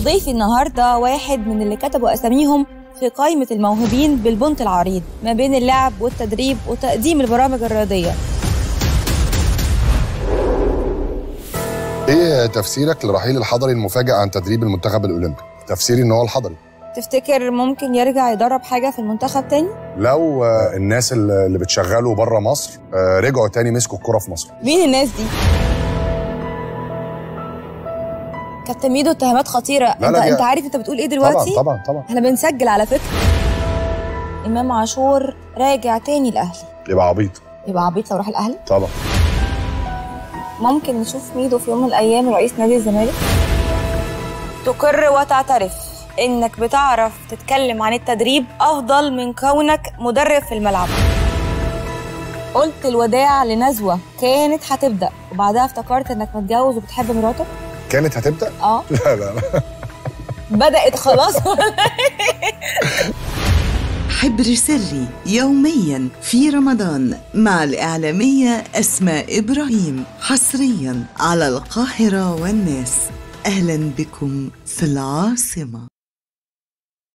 ضيفي النهارده واحد من اللي كتبوا اساميهم في قائمة الموهوبين بالبنط العريض ما بين اللعب والتدريب وتقديم البرامج الرياضية. ايه تفسيرك لرحيل الحضري المفاجئ عن تدريب المنتخب الاولمبي؟ تفسيري ان هو الحضري. تفتكر ممكن يرجع يدرب حاجة في المنتخب تاني؟ لو الناس اللي بتشغله بره مصر رجعوا تاني مسكوا الكرة في مصر. مين الناس دي؟ كابتن ميدو اتهامات خطيرة. انت عارف انت بتقول ايه دلوقتي؟ طبعا احنا بنسجل على فكرة. امام عاشور راجع تاني الاهلي. يبقى عبيط لو راح الاهلي؟ طبعا. ممكن نشوف ميدو في يوم من الايام رئيس نادي الزمالك؟ تقر وتعترف انك بتعرف تتكلم عن التدريب افضل من كونك مدرب في الملعب. قلت الوداع لنزوة كانت هتبدأ وبعدها افتكرت انك متجوز وبتحب مراتك؟ كانت هتبدأ؟ لا بدأت خلاص. حبر سري يوميا في رمضان مع الإعلامية أسماء إبراهيم، حصريا على القاهرة والناس. أهلا بكم في العاصمة.